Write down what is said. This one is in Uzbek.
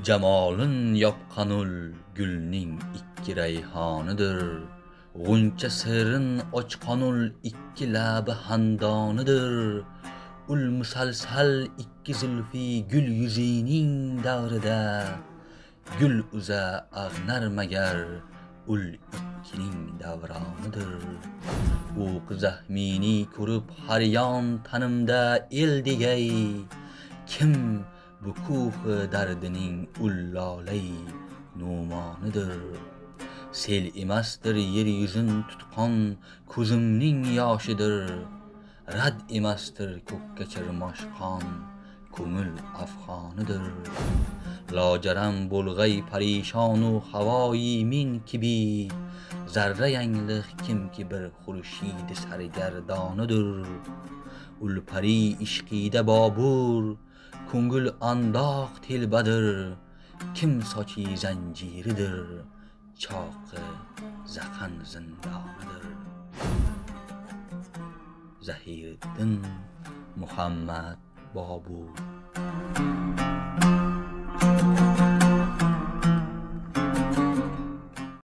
Jamolin yopqanul gulning ikki rayhonidir. G'uncha sirin ochqanul ikki labi handonidir. Ul musalsal ikki zulfi gul yuzining davrida. Gul uza ag'nar magar ul ikkining davronidir. U qizahmini ko'rib har yon tanimda el degay. Kim bu kuhi dardining ullolay numonidir. Sel emasdir yer yuzin tutqon ko'zimning yoshidir. Rad emasdir ko'kka chirmoshqon ko'ngil afg'onidir. Lojaram bo'lg'ay parishonu havoyi min kibi. Zarra yangliq kimki bir xurshid sargardonidir. Ulpari ishqida bobur ko'ngil andoq telbadir. Kim sochi zanjiridir choqi zaqan zindonidir. Zahiriddin Muhammad Bobur.